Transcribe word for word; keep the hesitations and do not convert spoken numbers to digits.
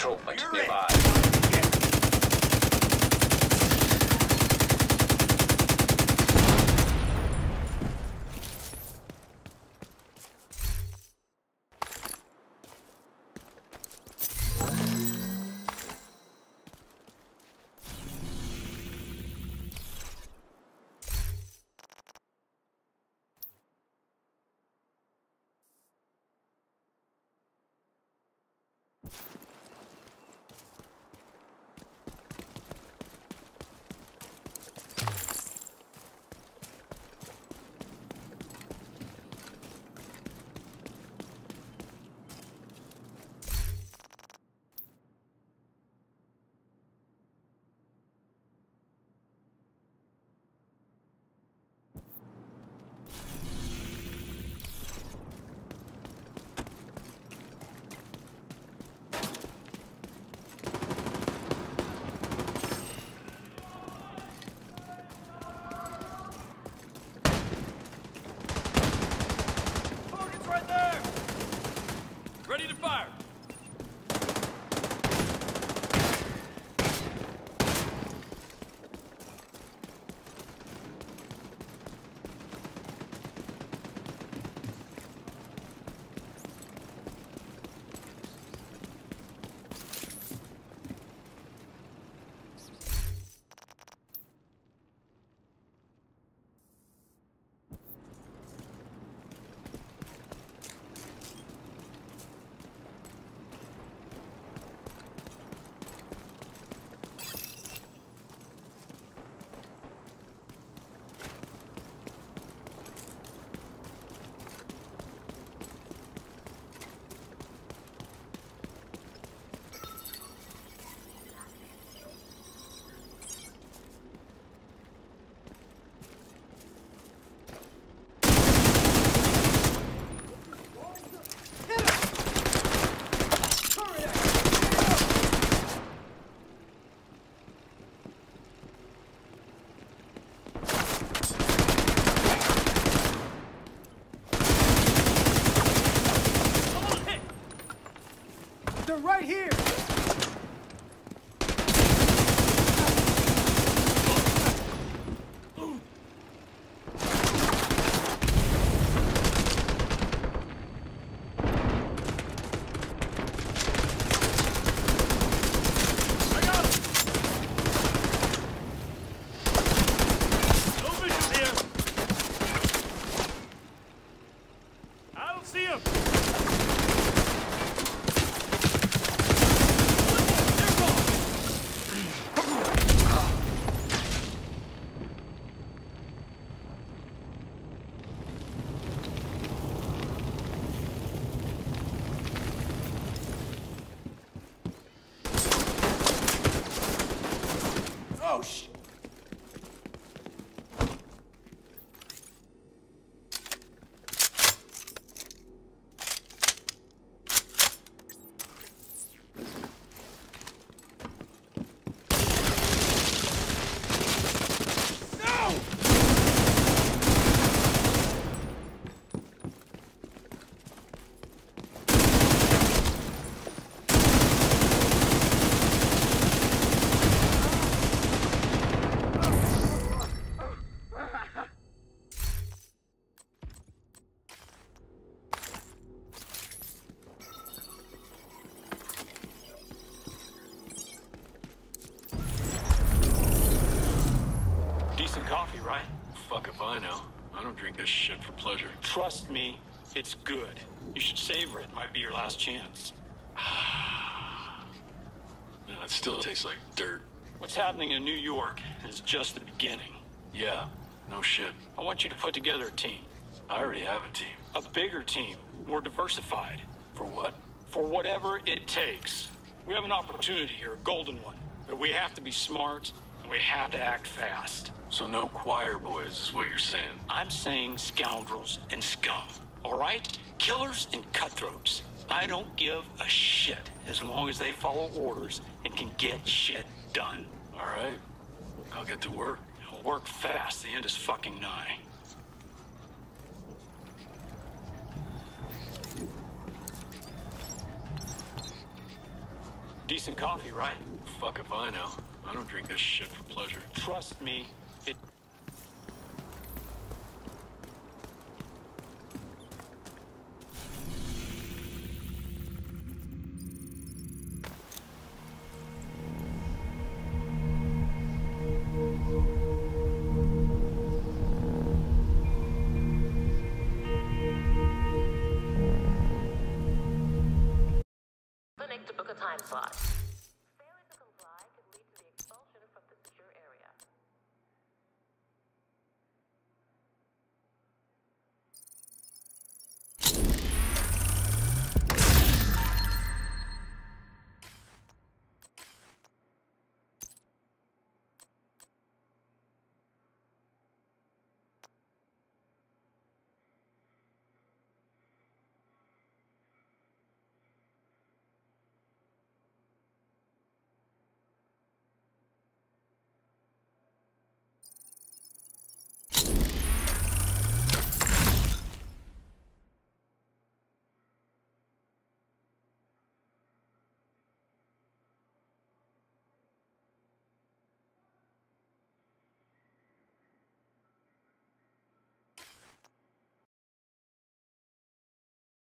control point nearby. Ready to fire! They're right here! Oh, shit! Coffee, right? Fuck if I know. I don't drink this shit for pleasure. Trust me, it's good. You should savor it. Might be your last chance. No, it still tastes like dirt. What's happening in New York is just the beginning. Yeah, no shit. I want you to put together a team. I already have a team. A bigger team. More diversified. For what? For whatever it takes. We have an opportunity here, a golden one. But we have to be smart, and we have to act fast. So no choir boys is what you're saying? I'm saying scoundrels and scum. All right? Killers and cutthroats. I don't give a shit as long as they follow orders and can get shit done. All right. I'll get to work. I'll work fast. The end is fucking nigh. Decent coffee, right? Fuck if I know. I don't drink this shit for pleasure. Trust me, it... Clinic to book a time slot.